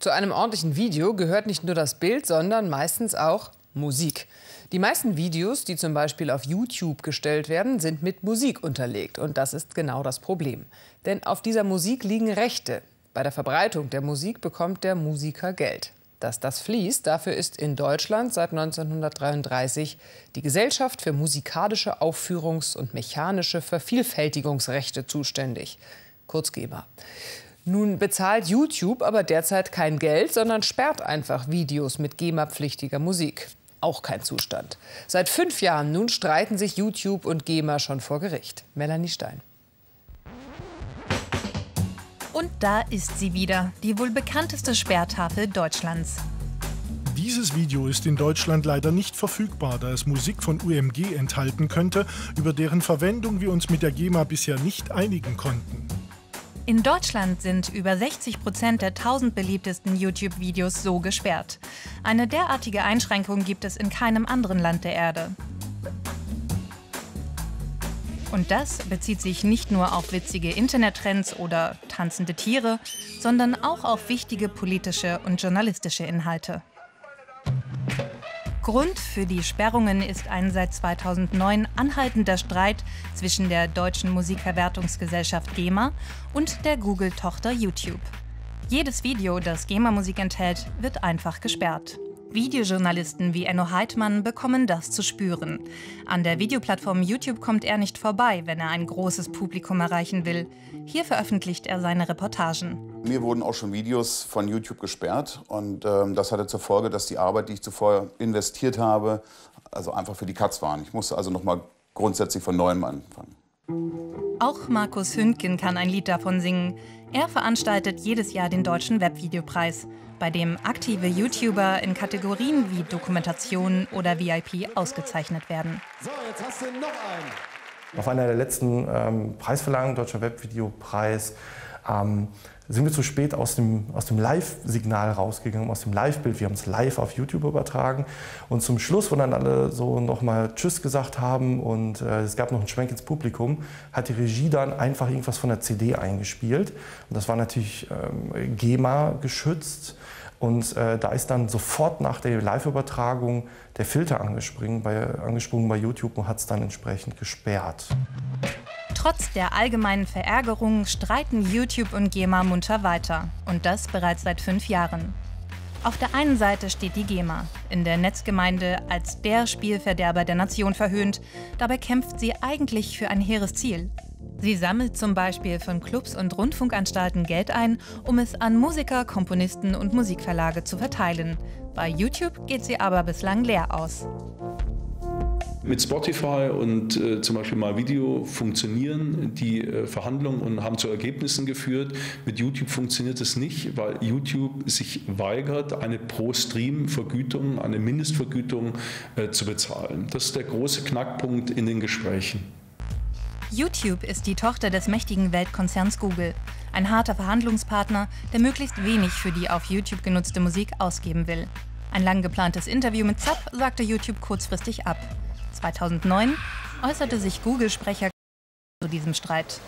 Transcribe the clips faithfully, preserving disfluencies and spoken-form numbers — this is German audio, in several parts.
Zu einem ordentlichen Video gehört nicht nur das Bild, sondern meistens auch Musik. Die meisten Videos, die zum Beispiel auf YouTube gestellt werden, sind mit Musik unterlegt. Und das ist genau das Problem. Denn auf dieser Musik liegen Rechte. Bei der Verbreitung der Musik bekommt der Musiker Geld. Dass das fließt, dafür ist in Deutschland seit neunzehnhundertdreiunddreißig die Gesellschaft für musikalische Aufführungs- und mechanische Vervielfältigungsrechte zuständig, kurz GEMA. Nun bezahlt YouTube aber derzeit kein Geld, sondern sperrt einfach Videos mit GEMA-pflichtiger Musik. Auch kein Zustand. Seit fünf Jahren nun streiten sich YouTube und GEMA schon vor Gericht. Melanie Stein. Und da ist sie wieder, die wohl bekannteste Sperrtafel Deutschlands. Dieses Video ist in Deutschland leider nicht verfügbar, da es Musik von U M G enthalten könnte, über deren Verwendung wir uns mit der GEMA bisher nicht einigen konnten. In Deutschland sind über sechzig Prozent der tausend beliebtesten YouTube-Videos so gesperrt. Eine derartige Einschränkung gibt es in keinem anderen Land der Erde. Und das bezieht sich nicht nur auf witzige Internettrends oder tanzende Tiere, sondern auch auf wichtige politische und journalistische Inhalte. Grund für die Sperrungen ist ein seit zweitausendneun anhaltender Streit zwischen der deutschen Musikverwertungsgesellschaft GEMA und der Google-Tochter YouTube. Jedes Video, das GEMA-Musik enthält, wird einfach gesperrt. Videojournalisten wie Enno Heidmann bekommen das zu spüren. An der Videoplattform YouTube kommt er nicht vorbei, wenn er ein großes Publikum erreichen will. Hier veröffentlicht er seine Reportagen. Mir wurden auch schon Videos von YouTube gesperrt und ähm, das hatte zur Folge, dass die Arbeit, die ich zuvor investiert habe, also einfach für die Katz waren. Ich musste also noch mal grundsätzlich von neuem anfangen. Auch Markus Hündgen kann ein Lied davon singen. Er veranstaltet jedes Jahr den Deutschen Webvideopreis, bei dem aktive YouTuber in Kategorien wie Dokumentation oder V I P ausgezeichnet werden. So, jetzt hast du noch einen. Auf einer der letzten ähm, Preisverleihungen, Deutscher Webvideopreis, ähm, sind wir zu spät aus dem, aus dem Live-Signal rausgegangen, aus dem Live-Bild. Wir haben es live auf YouTube übertragen. Und zum Schluss, wo dann alle so nochmal Tschüss gesagt haben und äh, es gab noch einen Schwenk ins Publikum, hat die Regie dann einfach irgendwas von der C D eingespielt. Und das war natürlich ähm, GEMA geschützt. Und äh, da ist dann sofort nach der Live-Übertragung der Filter angesprungen bei, angesprungen bei YouTube und hat es dann entsprechend gesperrt. Trotz der allgemeinen Verärgerung streiten YouTube und GEMA munter weiter. Und das bereits seit fünf Jahren. Auf der einen Seite steht die GEMA, in der Netzgemeinde als der Spielverderber der Nation verhöhnt. Dabei kämpft sie eigentlich für ein hehres Ziel. Sie sammelt zum Beispiel von Clubs und Rundfunkanstalten Geld ein, um es an Musiker, Komponisten und Musikverlage zu verteilen. Bei YouTube geht sie aber bislang leer aus. Mit Spotify und äh, zum Beispiel MyVideo funktionieren die äh, Verhandlungen und haben zu Ergebnissen geführt. Mit YouTube funktioniert es nicht, weil YouTube sich weigert, eine Pro-Stream-Vergütung, eine Mindestvergütung äh, zu bezahlen. Das ist der große Knackpunkt in den Gesprächen. YouTube ist die Tochter des mächtigen Weltkonzerns Google. Ein harter Verhandlungspartner, der möglichst wenig für die auf YouTube genutzte Musik ausgeben will. Ein lang geplantes Interview mit Zapp sagte YouTube kurzfristig ab. zweitausendneun äußerte sich Google-Sprecher zu diesem Streit.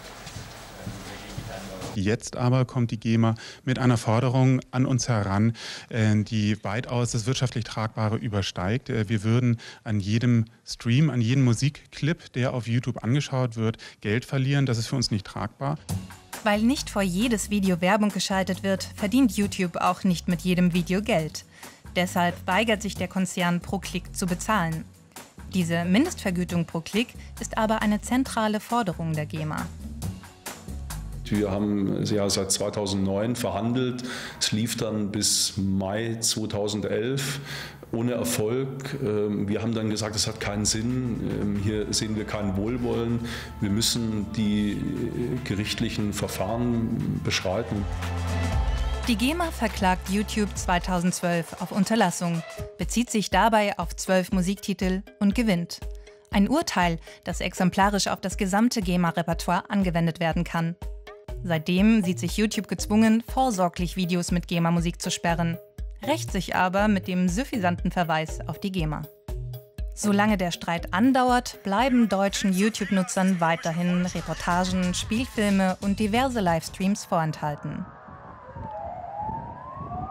Jetzt aber kommt die GEMA mit einer Forderung an uns heran, die weitaus das wirtschaftlich Tragbare übersteigt. Wir würden an jedem Stream, an jedem Musikclip, der auf YouTube angeschaut wird, Geld verlieren. Das ist für uns nicht tragbar. Weil nicht vor jedes Video Werbung geschaltet wird, verdient YouTube auch nicht mit jedem Video Geld. Deshalb weigert sich der Konzern, pro Klick zu bezahlen. Diese Mindestvergütung pro Klick ist aber eine zentrale Forderung der GEMA. Wir haben ja seit zweitausendneun verhandelt. Es lief dann bis Mai zweitausendelf ohne Erfolg. Wir haben dann gesagt, es hat keinen Sinn. Hier sehen wir kein Wohlwollen. Wir müssen die gerichtlichen Verfahren beschreiten. Die GEMA verklagt YouTube zweitausendzwölf auf Unterlassung, bezieht sich dabei auf zwölf Musiktitel und gewinnt. Ein Urteil, das exemplarisch auf das gesamte GEMA-Repertoire angewendet werden kann. Seitdem sieht sich YouTube gezwungen, vorsorglich Videos mit GEMA-Musik zu sperren, rächt sich aber mit dem suffisanten Verweis auf die GEMA. Solange der Streit andauert, bleiben deutschen YouTube-Nutzern weiterhin Reportagen, Spielfilme und diverse Livestreams vorenthalten.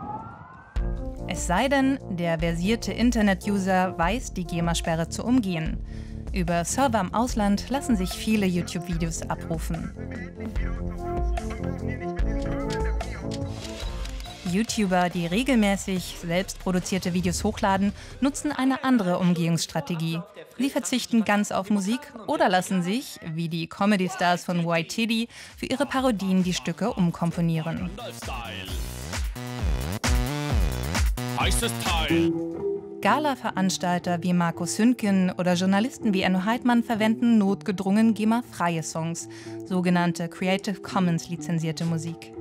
Es sei denn, der versierte Internet-User weiß, die GEMA-Sperre zu umgehen. Über Server im Ausland lassen sich viele YouTube-Videos abrufen. YouTuber, die regelmäßig selbst produzierte Videos hochladen, nutzen eine andere Umgehungsstrategie. Sie verzichten ganz auf Musik oder lassen sich, wie die Comedy-Stars von Y T D, für ihre Parodien die Stücke umkomponieren. Gala-Veranstalter wie Markus Hündgen oder Journalisten wie Enno Heidmann verwenden notgedrungen GEMA-freie Songs, sogenannte Creative Commons lizenzierte Musik.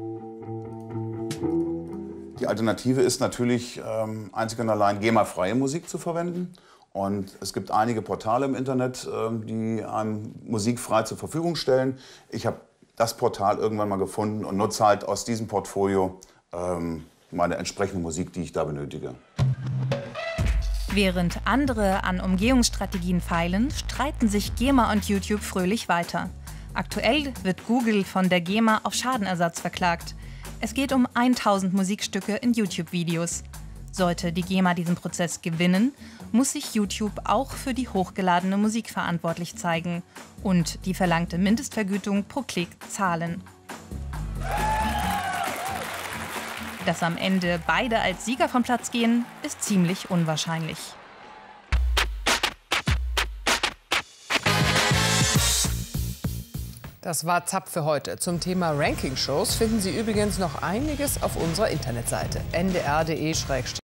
Die Alternative ist natürlich ähm, einzig und allein GEMA-freie Musik zu verwenden. Und es gibt einige Portale im Internet, ähm, die einem Musik frei zur Verfügung stellen. Ich habe das Portal irgendwann mal gefunden und nutze halt aus diesem Portfolio ähm, meine entsprechende Musik, die ich da benötige. Während andere an Umgehungsstrategien feilen, streiten sich GEMA und YouTube fröhlich weiter. Aktuell wird Google von der GEMA auf Schadenersatz verklagt. Es geht um tausend Musikstücke in YouTube-Videos. Sollte die GEMA diesen Prozess gewinnen, muss sich YouTube auch für die hochgeladene Musik verantwortlich zeigen und die verlangte Mindestvergütung pro Klick zahlen. Dass am Ende beide als Sieger vom Platz gehen, ist ziemlich unwahrscheinlich. Das war Zapp für heute. Zum Thema Ranking-Shows finden Sie übrigens noch einiges auf unserer Internetseite n d r punkt d e